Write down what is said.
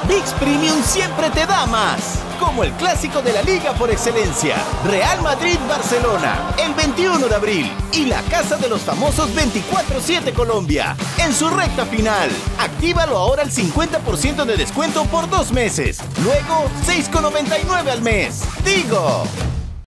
ViX Premium siempre te da más. Como el clásico de la Liga por excelencia, Real Madrid-Barcelona, el 21 de abril. Y la Casa de los Famosos 24/7 Colombia, en su recta final. Actívalo ahora al 50% de descuento por 2 meses. Luego, 6,99 al mes. ¡Digo!